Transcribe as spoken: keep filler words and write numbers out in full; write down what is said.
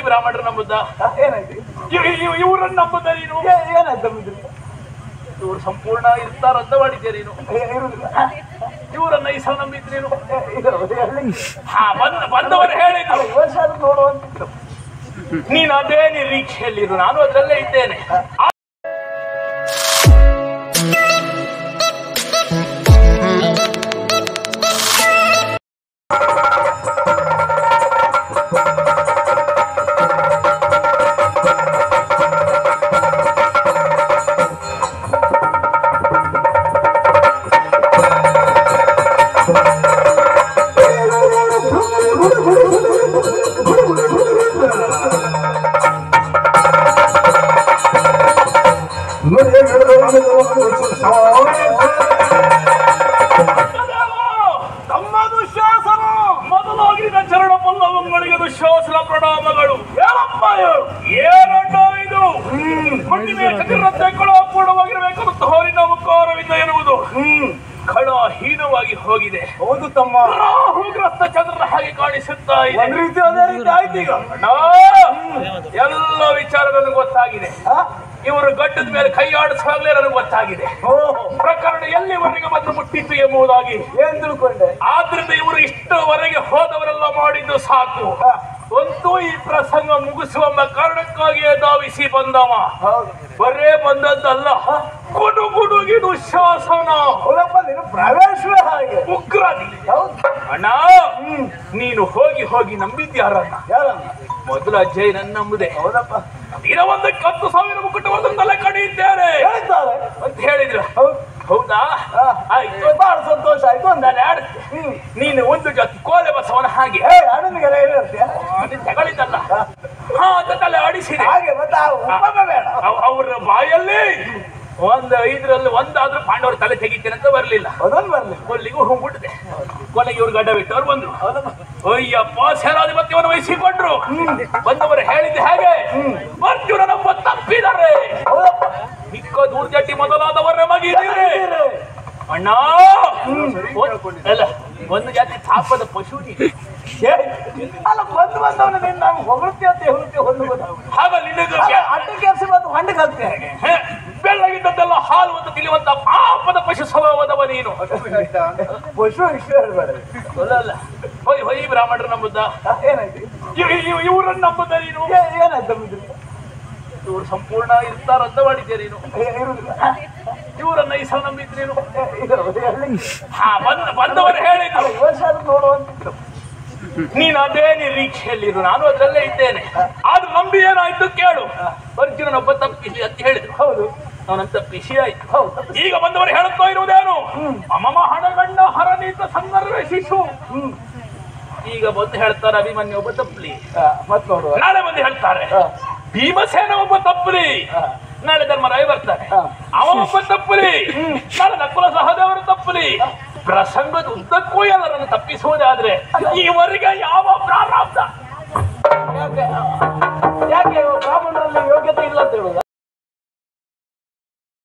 ಬ್ರಾಹ್ಮಣರು ನಂಬುದ ಏನಾಯ್ತು? ಇವರನ್ನು ನಂಬುದ ನೀನು? ಏನಾಯ್ತು? ಇವರು ಸಂಪೂರ್ಣ ಇರ್ತಾರಂತ ಮಾಡಿದ್ದೆ ನೀನು. ಇವರನ್ನ ಈ ಸಲ ನಂಬಿದ್ರು ನೀನು? ಹಾ, ಬಂದ ಬಂದವರು ಹೇಳಿದ್ರು ನೋಡುವಂತಿದ್ರು. ನೀನು ಅದೇ ನಿರೀಕ್ಷೆಯಲ್ಲಿರು, ನಾನು ಅದರಲ್ಲೇ ಇದ್ದೇನೆ. ತಮ್ಮ ದುಶ್ಯಾಸನ ಮೊದಲಾಗಿನ ಚರಣ ಪಲ್ಲವಗಳಿಗೆ ದುಶ್ಯಾಸನ ಪ್ರಣಾಮಗಳು. ಏನಪ್ಪ ಏನಣ್ಣ ಇದು? ಮಣ್ಣಿನ ಚಕ್ರದಂತೆ ಕಳಾಪೂರ್ಣವಾಗಿರಬೇಕಂತ ಹೋರಿನ ಮುಖಾರವಿಂದ ಎನ್ನುವುದು ಕಳ ಹೀನವಾಗಿ ಹೋಗಿದೆ. ಹೌದು ತಮ್ಮ, ರಾಹುಗ್ರಸ್ತ ಚಂದ್ರನ ಹಾಗೆ ಕಾಣಿಸುತ್ತಾ ಇದೆ. ಒಂದ್ ರೀತಿ ಅದೇ ರೀತಿ ಆಯ್ತು ಈಗ. ಎಲ್ಲ ವಿಚಾರ ನನಗೆ ಗೊತ್ತಾಗಿದೆ. ಇವರು ಗಡ್ಡದ ಮೇಲೆ ಕೈ ಆಡಿಸುವಾಗಲೇ ನನಗೆ ಗೊತ್ತಾಗಿದೆ ಪ್ರಕರಣ ಎಲ್ಲಿವರೆಗೆ ಬಂದು ಮುಟ್ಟಿತ್ತು ಎಂಬುದಾಗಿ. ಏನ್ ತಿಳ್ಕೊಂಡೆ? ಆದ್ರಿಂದ ಇವರು ಇಷ್ಟವರೆಗೆ ಹೋದವರೆಲ್ಲ ಮಾಡಿದ್ದು ಸಾಕು, ಅಂತೂ ಈ ಪ್ರಸಂಗ ಮುಗಿಸುವ ಕಾರಣಕ್ಕಾಗಿಯೇ ಧಾವಿಸಿ ಬಂದವ. ಬರೇ ಬಂದದ್ದಲ್ಲ, ಗುಡು ಗುಡುಗಿ ದುಶ್ಯಾಸನ. ಹೌದಪ್ಪ, ನೀನು ಪ್ರವೇಶವೇ ಹಾಗೆ ಉಗ್ರ. ಅಣ್ಣ, ನೀನು ಹೋಗಿ ಹೋಗಿ ನಂಬಿದ್ಯಾರನ್ನ? ಯಾರನ್ನ? ಮೊದಲ ಅಜ್ಜಯ್ಯನನ್ನ ನಂಬುದೆ. ಹೌದಪ್ಪ, ದಿನ ಒಂದಕ್ಕೆ ಹತ್ತು ಸಾವಿರ ಮುಕ್ಕುಟವನ್ನು ತಲೆ ಕಡಿಯುತ್ತೇನೆ ಹೇಳಿದ್ದಾರೆ ಅಂತ ಹೇಳಿದ್ರು. ಹೌದಾ? ಆಯ್ತು, ಬಹಳ ಸಂತೋಷ ಆಯ್ತು. ನಾನು ಆಡ್ತೆ. ನೀನು ಒಂದು ಜೊತೆ ಕೋಲೆ ಬಸವನ ಹಾಗೆ ಅಣ್ಣನಿಗೆಲ್ಲ ಹೇಳಿರ್ತೀಯ? ತಗಳಿದ್ದಲ್ಲ, ಹಾ ಅಂತ ತಲೆ ಆಡಿಸಿದೆ ಹಾಗೆ. ಮತ್ತೆ ಬೇಡ, ಅವ್ರ ಬಾಯಲ್ಲಿ ಒಂದ್ ಐದರಲ್ಲಿ ಒಂದಾದ್ರೂ ಪಾಂಡವರು ತಲೆ ತೆಗಿತೇನೆ ಅಂತ ಬರ್ಲಿಲ್ಲ. ಅದೊಂದು ಬರ್ಲಿ, ಕೊಲ್ಲಿಗೂ ಹೋಗ್ಬಿಟ್ಟಿದೆ. ಕೊನೆಗೆ ಇವ್ರು ಗಡ್ಡ ಬಿಟ್ಟು ಅವ್ರು ಬಂದ್ರು. ಅಯ್ಯಪ್ಪ, ಸೇನಾಧಿಪತ್ಯವನ್ನು ವಹಿಸಿಕೊಂಡ್ರು. ಬಂದವರು ಹೇಳಿದ್ದು ಹೇಗೆ? ಅರ್ಜುನನೊಬ್ಬ ತಪ್ಪಿದ್ದಾರೆ, ಮಿಕ್ಕ ದೂರ್ಜಟ್ಟಿ ಮೊದಲಾದವರ ಮಗಿದ್ದೀರಿ ಅಣ್ಣ. ಅಲ್ಲ, ಒಂದು ಜಾತಿ ತಾಪದ ಪಶು. ಅಲ್ಲ, ಬಂದು ಬಂದವನ ನಾವು ಹೊಗಳುತ್ತೆ ಅಂತ ಹೇಳುತ್ತೆ ಹೊಂದುವುದು. ಹಾಗಲ್ಲಿ ಅಡ್ಡ ಕೆಲಸ ಬಂದು ಹೊಂಡಕ್ಕೆ ಹಾಕ್ತೇವೆ. ಬೆಳ್ಳಗಿದ್ದದ್ದೆಲ್ಲ ಹಾಲು ಅಂತ ತಿಳಿಯುವಂತ ಪಾಪದ ಪಶು ಸ್ವಭಾವದವ ನೀನು. ಪಶು ವಿಷಯ ಹೇಳ್ಬೇಡ. ಅಲ್ಲ, ಹೊಯ್ ಹೊಯ್ ಬ್ರಾಹ್ಮಣರು ನಂಬುದ? ಏನಾಯ್ತು? ಇವರನ್ನು ನಂಬುದ ನೀನು? ಏನಾಯ್ತು? ಇವರು ಸಂಪೂರ್ಣ ಇರ್ತಾರಂತ ಮಾಡಿದ್ದೆ ನೀನು? ಇವರನ್ನ ಈ ಸಲ ನಂಬಿದ್ರು ನೀನು? ಹಾ, ಬಂದ ಬಂದವರು ಹೇಳಿದ್ರು ನೋಡುವಂತಿದ್ರು. ನೀನು ಅದೇ ನಿರೀಕ್ಷೆಯಲ್ಲಿರು, ನಾನು ಅದರಲ್ಲೇ ಇದ್ದೇನೆ. ಆದ್ರೂ ನಂಬಿ ಏನಾಯ್ತು ಕೇಳು. ಅರ್ಜುನನೊಬ್ಬ ತಪ್ಪಿಸಿ ಅಂತ ಹೇಳಿದ್ರು. ಹೌದು, ಅವನಂತ ಪಿಸಿ ಆಯ್ತು. ಹೌದು, ಈಗ ಬಂದವರು ಹೇಳುತ್ತಾ ಇರುವುದೇನು? ಅಮಮ ಹಣಗಣ್ಣ ಹರನೀತ ಸಂಗರ್ವೇ ಶಿಶು. ಈಗ ಬಂದು ಹೇಳ್ತಾರೆ ಅಭಿಮನ್ಯು ಒಬ್ಬ ತಪ್ಪಲಿ. ಮತ್ ನೋಡುವ ನಾಳೆ ಬಂದು ಹೇಳ್ತಾರೆ ಭೀಮಸೇನ ಒಬ್ಬ ತಪ್ಪಲಿ. ನಾಳೆ ಧರ್ಮರಾಯ ಬರ್ತಾರೆ, ಅವ ಒಬ್ಬ ತಪ್ಪಲಿ. ನಾಳೆ ನಕುಲ ಸಹದೇವರು ತಪ್ಪಲಿ. ಪ್ರಸಂಗದ ಉದ್ದಕ್ಕೂ ಎಲ್ಲರನ್ನು ತಪ್ಪಿಸುವುದಾದ್ರೆ ಈವರೆಗೆ ಯಾವ ಪ್ರಾರಬ್ಧ? ಯಾಕೆ ಯಾಕೆ ಬ್ರಾಹ್ಮಣರಲ್ಲಿ ಯೋಗ್ಯತೆ ಇಲ್ಲ ಅಂತ ಹೇಳುದ?